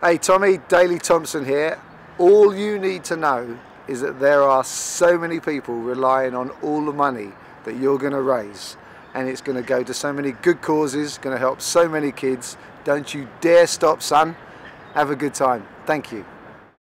Hey Tommy, Daley Thompson here. All you need to know is that there are so many people relying on all the money that you're going to raise, and it's going to go to so many good causes, going to help so many kids. Don't you dare stop, son. Have a good time. Thank you.